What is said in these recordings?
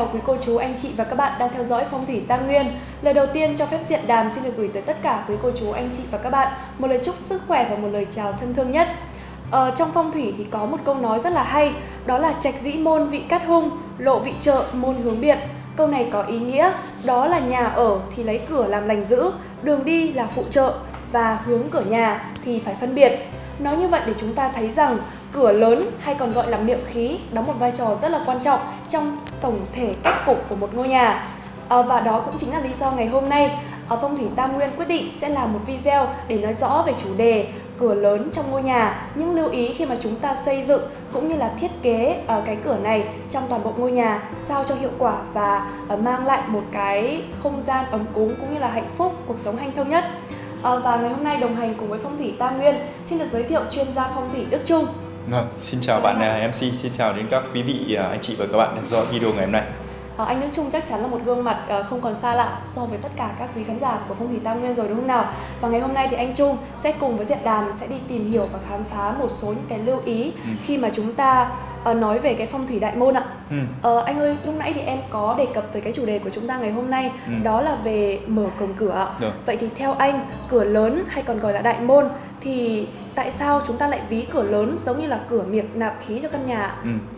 chào quý cô chú, anh chị và các bạn đang theo dõi Phong thủy Tam Nguyên. Lời đầu tiên cho phép Diện Đàm xin được gửi tới tất cả quý cô chú, anh chị và các bạn một lời chúc sức khỏe và một lời chào thân thương nhất. Trong phong thủy thì có một câu nói rất là hay, đó là trạch dĩ môn vị cát hung, lộ vị trợ môn hướng biệt. Câu này có ý nghĩa đó là nhà ở thì lấy cửa làm lành giữ, đường đi là phụ trợ và hướng cửa nhà thì phải phân biệt. Nói như vậy để chúng ta thấy rằng cửa lớn hay còn gọi là miệng khí đóng một vai trò rất là quan trọng trong tổng thể cách cục của một ngôi nhà. Và đó cũng chính là lý do ngày hôm nay Phong thủy Tam Nguyên quyết định sẽ làm một video để nói rõ về chủ đề cửa lớn trong ngôi nhà, những lưu ý khi mà chúng ta xây dựng cũng như là thiết kế cái cửa này trong toàn bộ ngôi nhà sao cho hiệu quả và mang lại một cái không gian ấm cúng cũng như là hạnh phúc, cuộc sống hanh thông nhất. Và ngày hôm nay đồng hành cùng với Phong thủy Tam Nguyên xin được giới thiệu chuyên gia phong thủy Đức Trung. Xin chào bạn MC, xin chào đến các quý vị anh chị và các bạn theo dõi video ngày hôm nay. Anh Đức Trung chắc chắn là một gương mặt không còn xa lạ so với tất cả các quý khán giả của Phong thủy Tam Nguyên rồi, đúng không nào? Và ngày hôm nay thì anh Trung sẽ cùng với Diện Đàm sẽ đi tìm hiểu và khám phá một số những cái lưu ý khi mà chúng ta nói về cái phong thủy đại môn ạ. Anh ơi, lúc nãy thì em có đề cập tới cái chủ đề của chúng ta ngày hôm nay, đó là về mở cổng cửa. Vậy thì theo anh, cửa lớn hay còn gọi là đại môn thì tại sao chúng ta lại ví cửa lớn giống như là cửa miệng nạp khí cho căn nhà?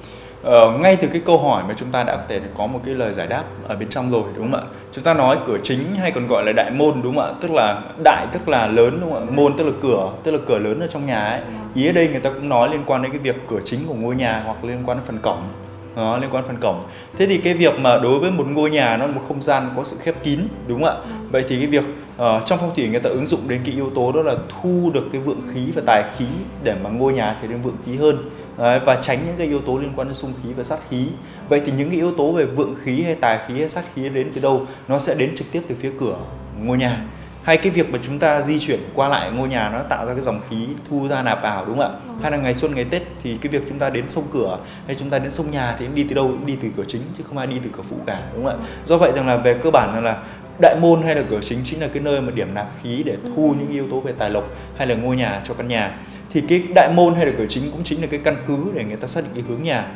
Ngay từ cái câu hỏi mà chúng ta đã có thể có một cái lời giải đáp ở bên trong rồi, đúng không ạ? Chúng ta nói cửa chính hay còn gọi là đại môn, đúng không ạ? Tức là đại tức là lớn, đúng không ạ? Môn tức là cửa lớn ở trong nhà ấy. Ý ở đây người ta cũng nói liên quan đến cái việc cửa chính của ngôi nhà hoặc liên quan đến phần cổng. Đó, liên quan đến phần cổng. Thế thì cái việc mà đối với một ngôi nhà nó là một không gian có sự khép kín, đúng không ạ? Vậy thì cái việc trong phong thủy người ta ứng dụng đến cái yếu tố đó là thu được cái vượng khí và tài khí để mà ngôi nhà trở nên vượng khí hơn. Đấy, và tránh những cái yếu tố liên quan đến xung khí và sát khí. Vậy thì những cái yếu tố về vượng khí hay tài khí hay sát khí đến từ đâu? Nó sẽ đến trực tiếp từ phía cửa ngôi nhà. Hay cái việc mà chúng ta di chuyển qua lại ngôi nhà nó tạo ra cái dòng khí thu ra nạp vào, đúng không ạ? Hay là ngày xuân ngày Tết thì cái việc chúng ta đến sông cửa hay chúng ta đến sông nhà thì đi từ đâu? Đi từ cửa chính chứ không ai đi từ cửa phụ cả, đúng không ạ? Do vậy rằng là về cơ bản là đại môn hay là cửa chính chính là cái nơi mà điểm nạp khí để thu những yếu tố về tài lộc hay là ngôi nhà cho căn nhà. Thì cái đại môn hay là cửa chính cũng chính là cái căn cứ để người ta xác định cái hướng nhà.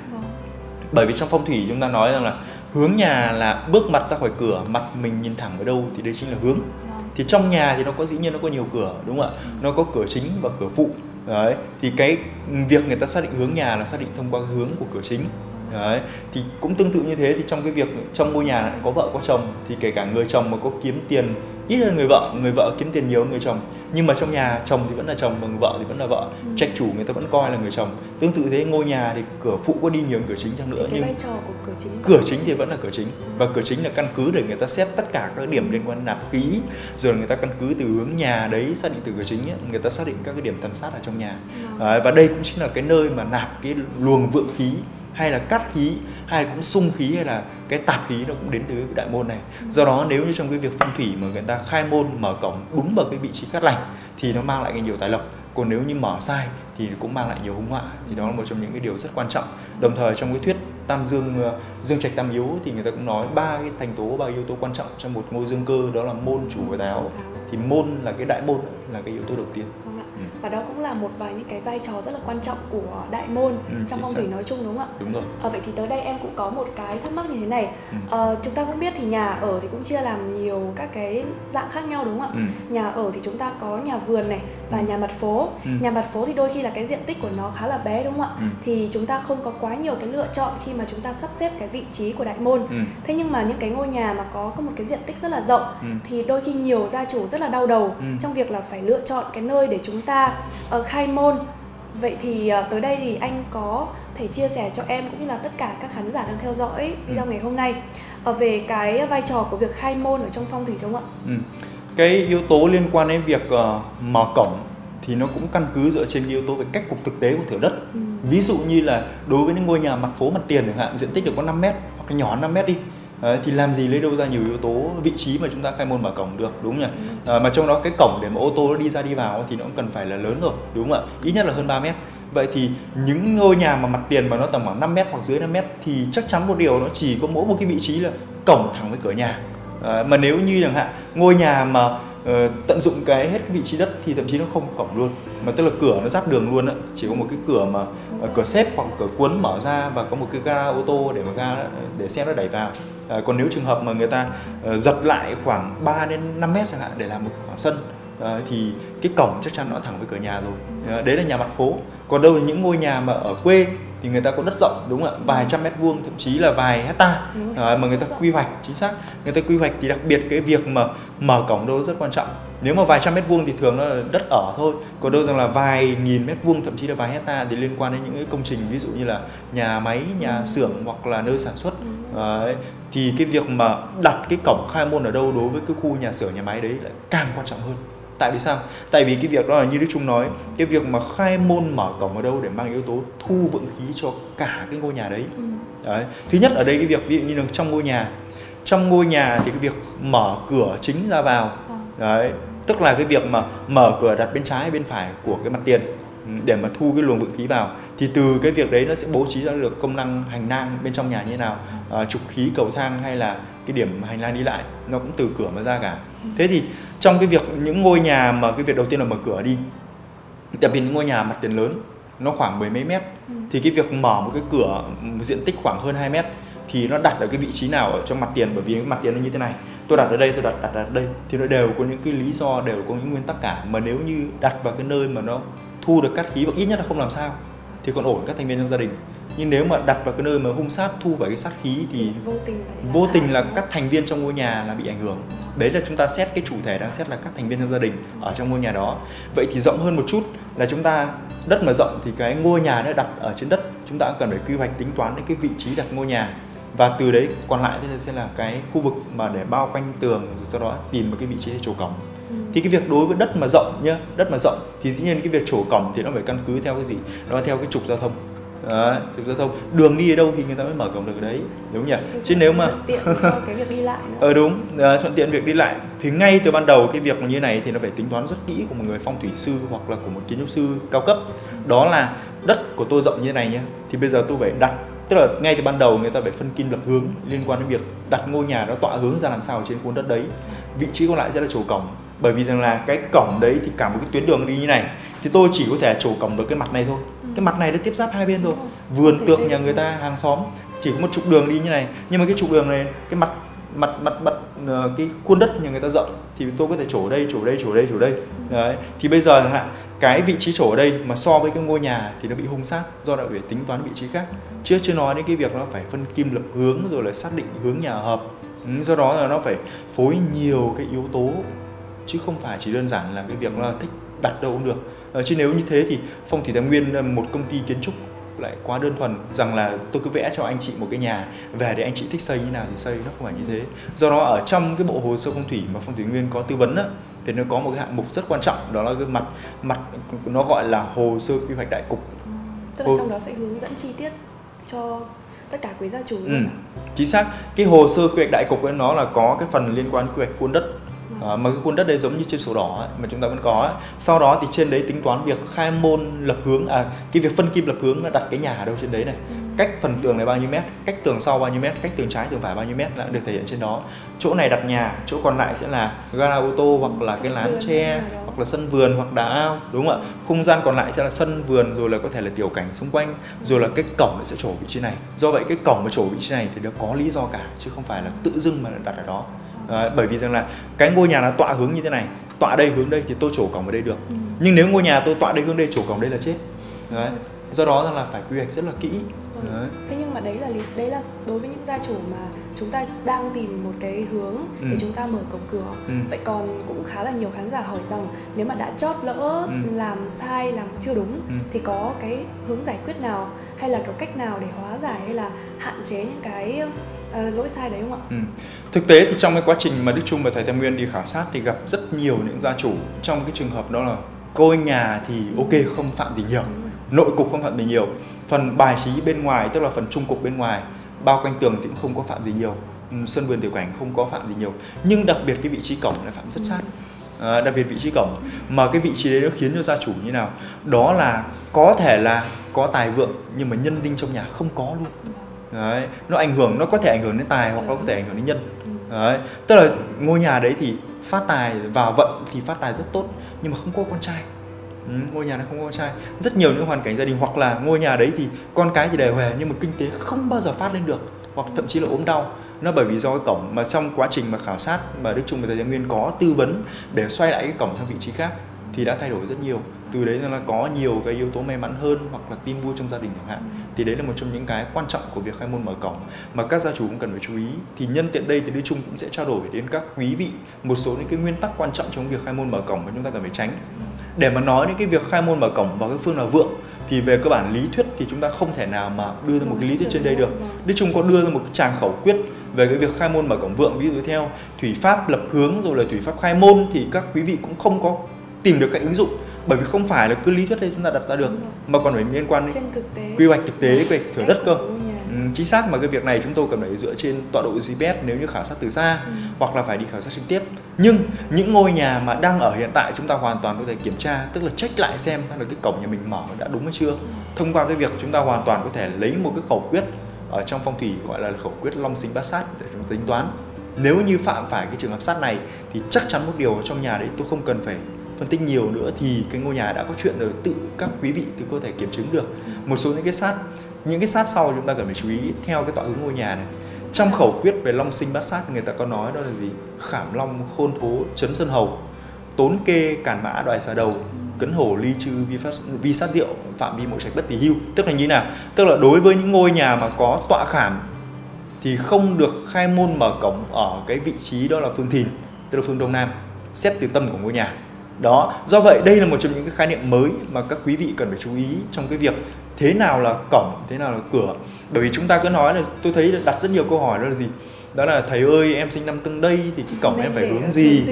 Bởi vì trong phong thủy chúng ta nói rằng là hướng nhà là bước mặt ra khỏi cửa, mặt mình nhìn thẳng ở đâu thì đấy chính là hướng. Thì trong nhà thì dĩ nhiên nó có nhiều cửa, đúng không ạ? Nó có cửa chính và cửa phụ. Đấy, thì cái việc người ta xác định hướng nhà là xác định thông qua hướng của cửa chính. Đấy, thì cũng tương tự như thế thì trong cái việc trong ngôi nhà có vợ có chồng thì kể cả người chồng mà có kiếm tiền ít hơn người vợ kiếm tiền nhiều hơn người chồng, nhưng mà trong nhà chồng thì vẫn là chồng và người vợ thì vẫn là vợ, trạch chủ người ta vẫn coi là người chồng. Tương tự thế, ngôi nhà thì cửa phụ có đi nhiều hơn cửa chính chăng nữa nhưng vai trò của cửa chính thì vẫn là cửa chính, và cửa chính là căn cứ để người ta xét tất cả các điểm liên quan đến nạp khí, rồi người ta căn cứ từ hướng nhà đấy xác định từ cửa chính ấy, người ta xác định các cái điểm tần sát ở trong nhà. Đấy, và đây cũng chính là cái nơi mà nạp cái luồng vượng khí hay là cát khí hay là cũng xung khí hay là cái tạp khí nó cũng đến từ cái đại môn này. Do đó nếu như trong cái việc phong thủy mà người ta khai môn mở cổng đúng vào cái vị trí cát lành thì nó mang lại cái nhiều tài lộc, còn nếu như mở sai thì cũng mang lại nhiều hung họa. Thì đó là một trong những cái điều rất quan trọng. Đồng thời trong cái thuyết tam dương trạch tam yếu thì người ta cũng nói ba yếu tố quan trọng trong một ngôi dương cơ, đó là môn, chủ và tài áo. Thì môn là cái đại môn, là cái yếu tố đầu tiên. Và đó cũng là một vài những cái vai trò rất là quan trọng của đại môn trong phong thủy nói chung, đúng không ạ? Đúng rồi. Vậy thì tới đây em cũng có một cái thắc mắc như thế này. Chúng ta cũng biết thì nhà ở thì cũng chia làm nhiều các cái dạng khác nhau, đúng không ạ? Nhà ở thì chúng ta có nhà vườn này và nhà mặt phố. Nhà mặt phố thì đôi khi là cái diện tích của nó khá là bé, đúng không ạ? Thì chúng ta không có quá nhiều cái lựa chọn khi mà chúng ta sắp xếp cái vị trí của đại môn. Thế nhưng mà những cái ngôi nhà mà có một cái diện tích rất là rộng thì đôi khi nhiều gia chủ rất là đau đầu trong việc là phải lựa chọn cái nơi để chúng ta khai môn. Vậy thì tới đây thì anh có thể chia sẻ cho em cũng như là tất cả các khán giả đang theo dõi video ngày hôm nay về cái vai trò của việc khai môn ở trong phong thủy, đúng không ạ? Cái yếu tố liên quan đến việc mở cổng thì nó cũng căn cứ dựa trên yếu tố về cách cục thực tế của thửa đất. Ví dụ như là đối với những ngôi nhà mặt phố mặt tiền chẳng hạn, diện tích được có 5 mét hoặc là nhỏ 5 mét đi. Thì làm gì lấy đâu ra nhiều yếu tố vị trí mà chúng ta khai môn mở cổng được, đúng không nhỉ? Mà trong đó cái cổng để mà ô tô nó đi ra đi vào thì nó cũng cần phải là lớn rồi, đúng không ạ? Ít nhất là hơn 3 mét. Vậy thì những ngôi nhà mà mặt tiền mà nó tầm khoảng 5 mét hoặc dưới 5 mét thì chắc chắn một điều, nó chỉ có mỗi một cái vị trí là cổng thẳng với cửa nhà. Mà nếu như chẳng hạn ngôi nhà mà tận dụng cái hết cái vị trí đất thì thậm chí nó không có cổng luôn, mà tức là cửa nó giáp đường luôn á, chỉ có một cái cửa mà cửa xếp hoặc cửa cuốn mở ra và có một cái gara ô tô để xe nó đẩy vào. Còn nếu trường hợp mà người ta giật lại khoảng 3 đến 5 mét chẳng hạn để làm một khoảng sân, thì cái cổng chắc chắn nó thẳng với cửa nhà rồi. Đấy là nhà mặt phố. Còn đâu là những ngôi nhà mà ở quê thì người ta có đất rộng, đúng không ạ, vài trăm mét vuông, thậm chí là vài hecta, mà người ta quy hoạch chính xác. Người ta quy hoạch thì đặc biệt cái việc mà mở cổng đâu rất quan trọng. Nếu mà vài trăm mét vuông thì thường nó là đất ở thôi, còn đâu rằng là vài nghìn mét vuông, thậm chí là vài hecta thì liên quan đến những cái công trình ví dụ như là nhà máy, nhà xưởng hoặc là nơi sản xuất. Thì cái việc mà đặt cái cổng khai môn ở đâu đối với cái khu nhà xưởng, nhà máy đấy lại càng quan trọng hơn. Tại vì sao? Tại vì cái việc đó là như Đức Trung nói, cái việc mà khai môn mở cổng ở đâu để mang yếu tố thu vượng khí cho cả cái ngôi nhà đấy. Đấy. Thứ nhất ở đây cái việc ví dụ như là trong ngôi nhà thì cái việc mở cửa chính ra vào, đấy, tức là cái việc mà mở cửa đặt bên trái bên phải của cái mặt tiền để mà thu cái luồng vượng khí vào, thì từ cái việc đấy nó sẽ bố trí ra được công năng hành lang bên trong nhà như thế nào, trục khí, cầu thang hay là cái điểm hành lang đi lại, nó cũng từ cửa mà ra cả. Thế thì trong cái việc những ngôi nhà mà cái việc đầu tiên là mở cửa đi, đặc biệt những ngôi nhà mặt tiền lớn nó khoảng mười mấy mét, thì cái việc mở một cái cửa diện tích khoảng hơn 2 mét thì nó đặt ở cái vị trí nào ở trong mặt tiền, bởi vì cái mặt tiền nó như thế này, tôi đặt ở đây, tôi đặt ở đây thì nó đều có những cái lý do, đều có những nguyên tắc cả. Mà nếu như đặt vào cái nơi mà nó thu được cát khí và ít nhất là không làm sao thì còn ổn các thành viên trong gia đình. Nhưng nếu mà đặt vào cái nơi mà hung sát, thu vào cái sát khí thì vô tình là các thành viên trong ngôi nhà là bị ảnh hưởng. Đấy là chúng ta xét cái chủ thể đang xét là các thành viên trong gia đình ở trong ngôi nhà đó. Vậy thì rộng hơn một chút là chúng ta đất mà rộng thì cái ngôi nhà nó đặt ở trên đất, chúng ta cần phải quy hoạch tính toán đến cái vị trí đặt ngôi nhà, và từ đấy còn lại sẽ là cái khu vực mà để bao quanh tường, sau đó tìm một cái vị trí để trổ cổng. Thì cái việc đối với đất mà rộng nhá, đất mà rộng thì dĩ nhiên cái việc trổ cổng thì nó phải căn cứ theo cái gì? Nó theo cái trục giao thông. Đấy, trục giao thông, đường đi ở đâu thì người ta mới mở cổng được ở đấy, đúng nhỉ? Chứ nếu mà thuận tiện cho cái việc đi lại nữa. Đúng, thuận tiện việc đi lại thì ngay từ ban đầu cái việc như này thì nó phải tính toán rất kỹ của một người phong thủy sư hoặc là của một kiến trúc sư cao cấp. Đó là đất của tôi rộng như thế này nhé, thì bây giờ tôi phải đặt, tức là ngay từ ban đầu người ta phải phân kim lập hướng liên quan đến việc đặt ngôi nhà nó tọa hướng ra làm sao trên khuôn đất đấy. Vị trí còn lại sẽ là trổ cổng, bởi vì rằng là cái cổng đấy thì cả một cái tuyến đường đi như này thì tôi chỉ có thể trổ cổng được cái mặt này thôi. Cái mặt này nó tiếp giáp hai bên thôi. Vườn tược nhà người ta, hàng xóm chỉ có một trục đường đi như này, nhưng mà cái trục đường này, cái mặt cái khuôn đất nhà người ta rộng thì tôi có thể trổ đây, trổ đây, trổ đây, trổ đây. Đấy. Thì bây giờ cái vị trí trổ ở đây mà so với cái ngôi nhà thì nó bị hung sát, do đã phải tính toán vị trí khác. Chưa nói đến cái việc nó phải phân kim lập hướng rồi là xác định hướng nhà hợp. Do đó là nó phải phối nhiều cái yếu tố, chứ không phải chỉ đơn giản là cái việc là thích đặt đâu cũng được. Chứ nếu như thế thì Phong thủy Tài Nguyên, một công ty kiến trúc lại quá đơn thuần rằng là tôi cứ vẽ cho anh chị một cái nhà về để anh chị thích xây như nào thì xây, nó không phải như thế. Do đó ở trong cái bộ hồ sơ phong thủy mà Phong thủy Tài Nguyên có tư vấn á, thì nó có một cái hạng mục rất quan trọng, đó là cái mặt nó gọi là hồ sơ quy hoạch đại cục. Tức là trong đó sẽ hướng dẫn chi tiết cho tất cả quý gia chủ luôn. Chính xác, cái hồ sơ quy hoạch đại cục ấy, nó là có cái phần liên quan quy hoạch khuôn đất. Mà cái khuôn đất đấy giống như trên sổ đỏ ấy, mà chúng ta vẫn có ấy. Sau đó thì trên đấy tính toán việc khai môn lập hướng, cái việc phân kim lập hướng là đặt cái nhà ở đâu trên đấy này, cách phần tường này bao nhiêu mét, cách tường sau bao nhiêu mét, cách tường trái tường phải bao nhiêu mét là được thể hiện trên đó. Chỗ này đặt nhà, chỗ còn lại sẽ là gara ô tô hoặc là cái lán tre hoặc là sân vườn hoặc đá ao, đúng không ạ? Không gian còn lại sẽ là sân vườn, rồi là có thể là tiểu cảnh xung quanh, rồi là cái cổng sẽ trổ vị trí này. Do vậy cái cổng mà trổ vị trí này thì nó có lý do cả, chứ không phải là tự dưng mà đặt ở đó. Bởi vì rằng là cái ngôi nhà nó tọa hướng như thế này, tọa đây hướng đây thì tôi trổ cổng ở đây được. Nhưng nếu ngôi nhà tôi tọa đây hướng đây, trổ cổng đây là chết. Đấy. Do đó là phải quy hoạch rất là kỹ. Đấy. Thế nhưng mà đấy là đối với những gia chủ mà chúng ta đang tìm một cái hướng để chúng ta mở cổng cửa. Vậy còn cũng khá là nhiều khán giả hỏi rằng nếu mà đã chót lỡ làm sai, làm chưa đúng thì có cái hướng giải quyết nào hay là có cách nào để hóa giải hay là hạn chế những cái lỗi sai đấy không ạ? Thực tế thì trong cái quá trình mà Đức Trung và thầy Tài Nguyên đi khảo sát thì gặp rất nhiều những gia chủ trong cái trường hợp đó là ngôi nhà thì ok, không phạm gì nhiều, nội cục không phạm gì nhiều, phần bài trí bên ngoài tức là phần trung cục bên ngoài bao quanh tường thì cũng không có phạm gì nhiều, sân vườn tiểu cảnh không có phạm gì nhiều, nhưng đặc biệt cái vị trí cổng lại phạm rất sát. Đặc biệt vị trí cổng mà cái vị trí đấy nó khiến cho gia chủ như nào, đó là có thể là có tài vượng nhưng mà nhân đinh trong nhà không có luôn. Đấy, nó có thể ảnh hưởng đến tài hoặc nó có thể ảnh hưởng đến nhân. Đấy, tức là ngôi nhà đấy thì phát tài vào vận thì phát tài rất tốt, nhưng mà không có con trai. Ngôi nhà này không có con trai. Rất nhiều những hoàn cảnh gia đình, hoặc là ngôi nhà đấy thì con cái thì đều huề nhưng mà kinh tế không bao giờ phát lên được, hoặc thậm chí là ốm đau. Nó bởi vì do cái cổng mà trong quá trình mà khảo sát mà Đức Trung và thầy Thái Nguyên có tư vấn để xoay lại cái cổng sang vị trí khác thì đã thay đổi rất nhiều. Từ đấy là có nhiều cái yếu tố may mắn hơn, hoặc là tin vui trong gia đình chẳng hạn. Thì đấy là một trong những cái quan trọng của việc khai môn mở cổng mà các gia chủ cũng cần phải chú ý. Thì nhân tiện đây thì Đức Trung cũng sẽ trao đổi đến các quý vị một số những cái nguyên tắc quan trọng trong việc khai môn mở cổng mà chúng ta cần phải tránh. Để mà nói đến cái việc khai môn mở cổng vào cái phương nào vượng thì về cơ bản lý thuyết thì chúng ta không thể nào mà đưa ra một cái lý thuyết trên đây được. Đức Trung có đưa ra một cái tràng khẩu quyết về cái việc khai môn mở cổng vượng, ví dụ theo thủy pháp lập hướng rồi là thủy pháp khai môn, thì các quý vị cũng không có tìm được cái ứng dụng, bởi vì không phải là cứ lý thuyết đây chúng ta đặt ra được mà còn phải liên quan đến quy hoạch thực tế, quy hoạch thửa đất cơ. Chính xác, mà cái việc này chúng tôi cần phải dựa trên tọa độ GPS nếu như khảo sát từ xa, hoặc là phải đi khảo sát trực tiếp. Nhưng những ngôi nhà mà đang ở hiện tại chúng ta hoàn toàn có thể kiểm tra, tức là check lại xem là cái cổng nhà mình mở đã đúng hay chưa. Thông qua cái việc chúng ta hoàn toàn có thể lấy một cái khẩu quyết ở trong phong thủy gọi là khẩu quyết long sinh bát sát để chúng ta tính toán. Nếu như phạm phải cái trường hợp sát này thì chắc chắn một điều trong nhà đấy tôi không cần phải phân tích nhiều nữa, thì cái ngôi nhà đã có chuyện rồi, tự các quý vị tự có thể kiểm chứng được. Một số những cái sát sau chúng ta cần phải chú ý theo cái tọa hướng ngôi nhà này. Trong khẩu quyết về long sinh bát sát người ta có nói đó là gì? Khảm long khôn thố trấn sơn hầu, tốn kê càn mã đoài xà đầu, cấn hổ ly chư vi sát diệu, phạm vi mộ trạch bất tỳ hưu. Tức là như nào? Tức là đối với những ngôi nhà mà có tọa khảm thì không được khai môn mở cổng ở cái vị trí đó là phương thìn, tức là phương đông nam, xét từ tâm của ngôi nhà. Đó, do vậy đây là một trong những cái khái niệm mới mà các quý vị cần phải chú ý trong cái việc thế nào là cổng, thế nào là cửa. Bởi vì chúng ta cứ nói là tôi thấy đặt rất nhiều câu hỏi đó là gì? Đó là thầy ơi em sinh năm tương đây thì cái cổng em phải hướng gì?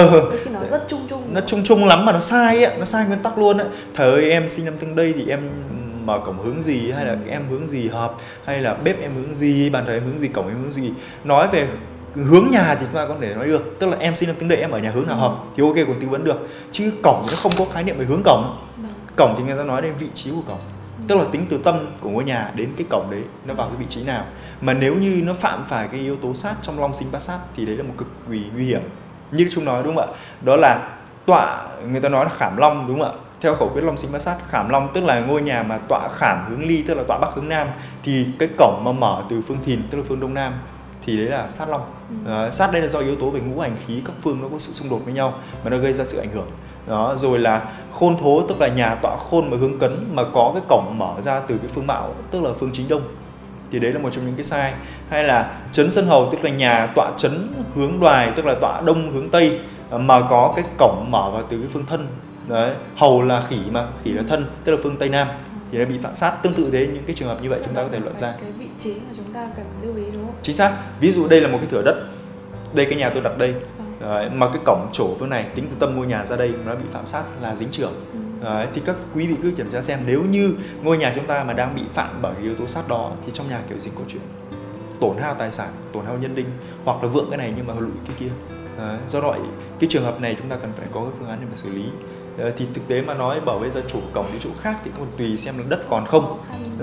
Nó rất chung chung. Nó chung chung lắm mà nó sai ấy, nó sai nguyên tắc luôn ấy. Thầy ơi em sinh năm tương đây thì em mở cổng hướng gì, hay là em hướng gì hợp, hay là bếp em hướng gì, bàn thờ em hướng gì, cổng em hướng gì. Nói về hướng nhà thì chúng ta có thể nói được, tức là em sinh năm tương đây em ở nhà hướng nào hợp thì ok, còn tư vấn được. Chứ cổng nó không có khái niệm về hướng cổng. Cổng thì người ta nói đến vị trí của cổng, tức là tính từ tâm của ngôi nhà đến cái cổng đấy nó vào cái vị trí nào. Mà nếu như nó phạm phải cái yếu tố sát trong long sinh bát sát thì đấy là một cực kỳ nguy hiểm. Như chúng nói đúng không ạ? Đó là tọa, người ta nói là khảm long đúng không ạ? Theo khẩu quyết long sinh bát sát, khảm long tức là ngôi nhà mà tọa khảm hướng ly, tức là tọa bắc hướng nam, thì cái cổng mà mở từ phương thìn tức là phương đông nam thì đấy là sát long. Sát đây là do yếu tố về ngũ hành khí các phương nó có sự xung đột với nhau mà nó gây ra sự ảnh hưởng. Đó, rồi là khôn thố tức là nhà tọa khôn mà hướng cấn mà có cái cổng mở ra từ cái phương mạo tức là phương chính đông, thì đấy là một trong những cái sai. Hay là trấn sơn hầu tức là nhà tọa trấn hướng đoài tức là tọa đông hướng tây mà có cái cổng mở vào từ cái phương thân. Đấy, hầu là khỉ mà khỉ là thân tức là phương tây nam thì nó bị phạm sát. Tương tự thế những cái trường hợp như vậy chúng ta có thể luận ra cái vị trí mà chúng ta cần lưu ý đúng không? Chính xác. Ví dụ đây là một cái thửa đất, đây cái nhà tôi đặt đây. Đấy, mà cái cổng trổ phương này tính từ tâm ngôi nhà ra đây nó bị phạm sát là dính trưởng. Đấy, thì các quý vị cứ kiểm tra xem nếu như ngôi nhà chúng ta mà đang bị phạm bởi yếu tố sát đó thì trong nhà kiểu gì có chuyện tổn hao tài sản, tổn hao nhân đinh, hoặc là vượng cái này nhưng mà lụi cái kia. Đấy, do vậy cái trường hợp này chúng ta cần phải có cái phương án để mà xử lý. Thì thực tế mà nói bảo bây giờ chủ cổng đi chỗ khác thì còn tùy xem là đất còn không.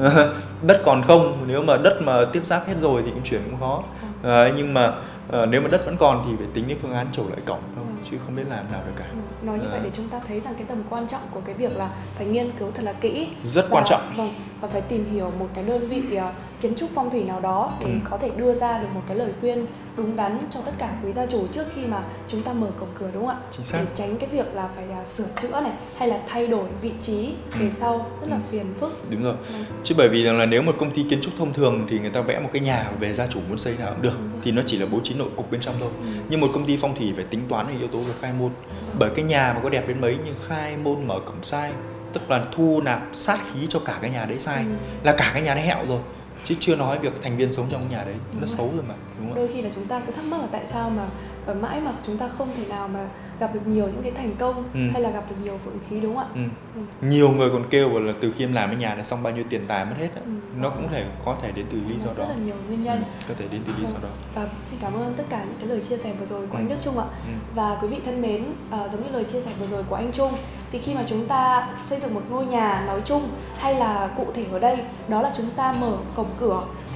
Đất còn không, nếu mà đất mà tiếp giáp hết rồi thì cũng chuyển cũng khó. Nhưng mà nếu mà đất vẫn còn thì phải tính đến phương án trổ lại cổng thôi, chứ không biết làm nào được cả. Nói như vậy để chúng ta thấy rằng cái tầm quan trọng của cái việc là phải nghiên cứu thật là kỹ, rất quan trọng. Và phải tìm hiểu một cái đơn vị kiến trúc phong thủy nào đó để có thể đưa ra được một cái lời khuyên đúng đắn cho tất cả quý gia chủ trước khi mà chúng ta mở cổng cửa, đúng không ạ? Chính xác. Để tránh cái việc là phải sửa chữa này hay là thay đổi vị trí về sau rất là phiền phức. Đúng rồi. Chứ bởi vì rằng là nếu một công ty kiến trúc thông thường thì người ta vẽ một cái nhà về gia chủ muốn xây nào cũng được, thì nó chỉ là bố trí nội cục bên trong thôi. Nhưng một công ty phong thủy phải tính toán những yếu tố về khai môn. Bởi cái nhà mà có đẹp đến mấy nhưng khai môn mở cổng sai, tức là thu nạp sát khí cho cả cái nhà đấy sai, là cả cái nhà đấy hẹo rồi, chứ chưa nói việc thành viên sống trong cái nhà đấy nó xấu rồi mà, đúng không? Đôi khi là chúng ta cứ thắc mắc là tại sao mà mãi mà chúng ta không thể nào mà gặp được nhiều những cái thành công hay là gặp được nhiều vượng khí, đúng không ạ? Nhiều người còn kêu là từ khi em làm cái nhà này xong bao nhiêu tiền tài mất hết. Nó cũng có thể đến từ lý do đó. Rất là nhiều nguyên nhân. Có thể đến từ lý do đó. Và xin cảm ơn tất cả những cái lời chia sẻ vừa rồi của anh Đức Trung ạ. Và quý vị thân mến, giống như lời chia sẻ vừa rồi của anh Trung, thì khi mà chúng ta xây dựng một ngôi nhà nói chung hay là cụ thể ở đây đó là chúng ta mở cổng cửa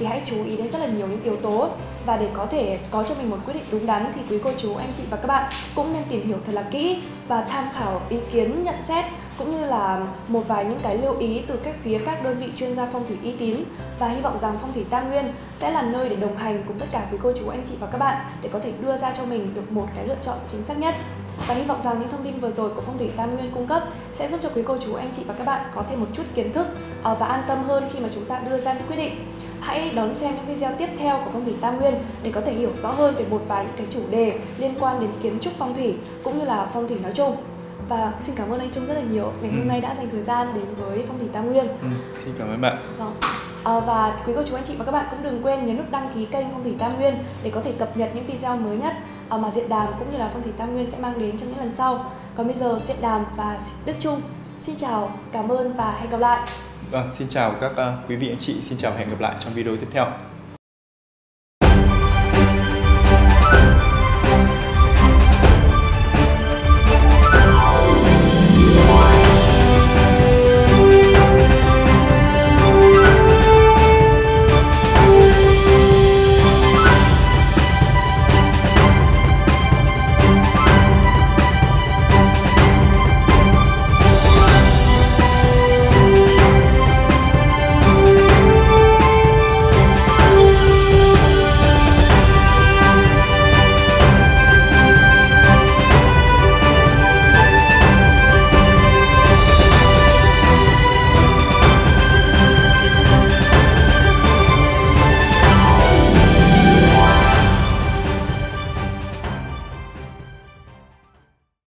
thì hãy chú ý đến rất là nhiều những yếu tố, và để có thể có cho mình một quyết định đúng đắn thì quý cô chú, anh chị và các bạn cũng nên tìm hiểu thật là kỹ và tham khảo ý kiến, nhận xét cũng như là một vài những cái lưu ý từ các đơn vị chuyên gia phong thủy uy tín, và hy vọng rằng Phong thủy Tam Nguyên sẽ là nơi để đồng hành cùng tất cả quý cô chú, anh chị và các bạn để có thể đưa ra cho mình được một cái lựa chọn chính xác nhất. Và hy vọng rằng những thông tin vừa rồi của Phong thủy Tam Nguyên cung cấp sẽ giúp cho quý cô chú, anh chị và các bạn có thêm một chút kiến thức và an tâm hơn khi mà chúng ta đưa ra những quyết định. Hãy đón xem những video tiếp theo của Phong thủy Tam Nguyên để có thể hiểu rõ hơn về một vài những cái chủ đề liên quan đến kiến trúc phong thủy cũng như là phong thủy nói chung. Và xin cảm ơn anh Trung rất là nhiều ngày hôm nay đã dành thời gian đến với Phong thủy Tam Nguyên. Xin cảm ơn bạn. Vâng. Và quý cô chú, anh chị và các bạn cũng đừng quên nhấn nút đăng ký kênh Phong thủy Tam Nguyên để có thể cập nhật những video mới nhất mà Diện Đàm cũng như là Phong thủy Tam Nguyên sẽ mang đến trong những lần sau. Còn bây giờ Diện Đàm và Đức Trung xin chào, cảm ơn và hẹn gặp lại. Vâng, xin chào các quý vị anh chị, xin chào, hẹn gặp lại trong video tiếp theo.